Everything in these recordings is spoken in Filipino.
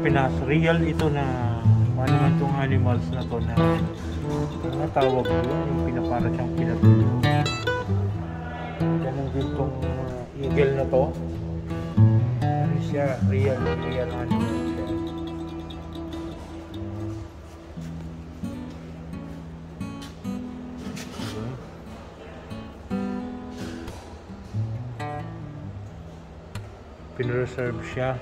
Pinas, real ito na ano man itong animals na to na tawag ko yung pinapara siyang pinatulo. Ganun din itong eagle na to. Ano siya, real animal siya. Pinreserve siya.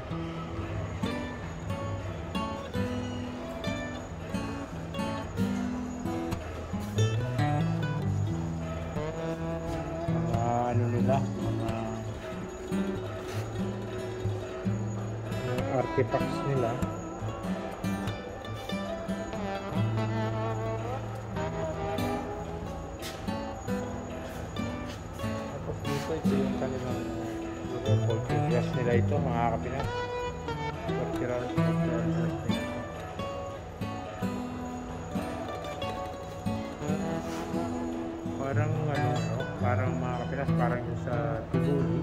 Ano nila, mga artifacts nila. Tapos dito, ito yung kanilang poultry dress nila ito, mga Kapinas. Structural dress. Parang ano, parang mga Kapinas, parang yung sa Tibuli.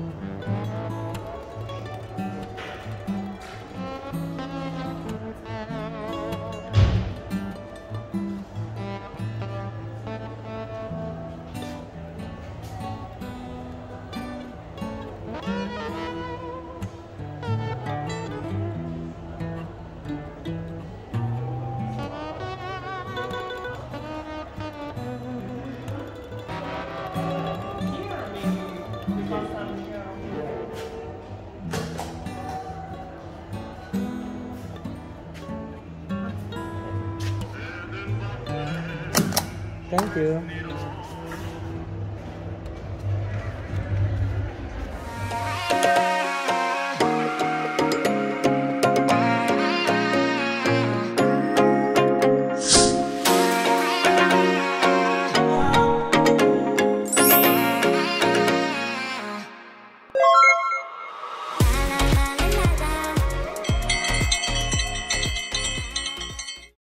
Thank you.